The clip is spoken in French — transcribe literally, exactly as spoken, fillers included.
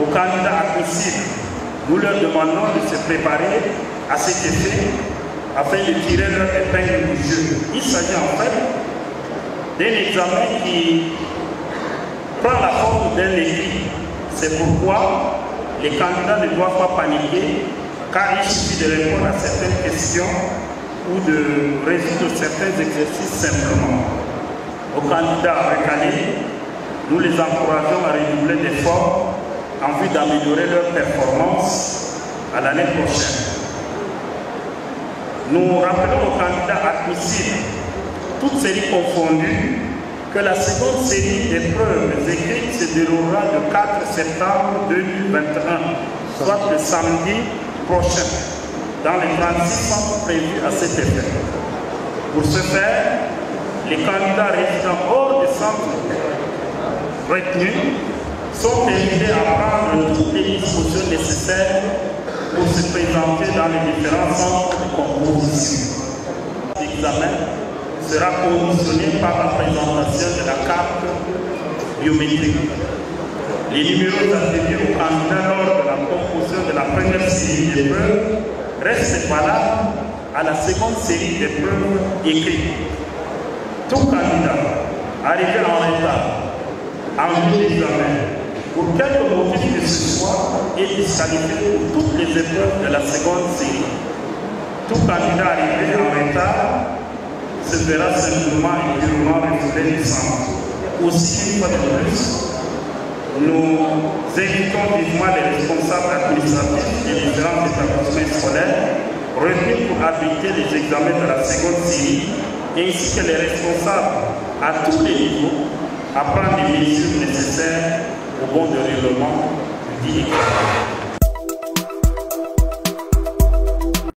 Aux candidats admissibles, nous leur demandons de se préparer à cet effet afin de tirer leur épingle du jeu. Il s'agit en fait d'un examen qui prend la forme d'un écrit. C'est pourquoi les candidats ne doivent pas paniquer, car il suffit de répondre à certaines questions ou de résoudre certains exercices simplement. Aux candidats recalés, nous les encourageons à redoubler d'efforts en vue d'améliorer leur performance à l'année prochaine. Nous rappelons aux candidats admissibles, toutes séries confondues, que la seconde série d'épreuves écrites se déroulera le quatre septembre deux mille vingt et un, soit le samedi prochain, dans les trente-six centres prévus à cet effet. Pour ce faire, les candidats résidant hors des centres retenus sont invités à prendre toutes les dispositions nécessaires pour se présenter dans les différents centres de composition. L'examen sera conditionné par la présentation de la carte biométrique. Les numéros attribués aux candidats lors de la composition de la première série d'épreuves restent valables à la seconde série d'épreuves écrites. Tout candidat arrivé en retard en vue d'examen pour quelque motif que ce soit est disqualifié pour toutes les épreuves de la seconde série. Tout candidat arrivé en retard se verra simplement et purement refoulé du centre. Aussi, une fois de plus, nous invitons vivement les responsables administratifs des différents établissements scolaires retenus pour abriter les examens de la seconde série, ainsi que les responsables à tous les niveaux à prendre les mesures nécessaires au bon déroulement du dit examen.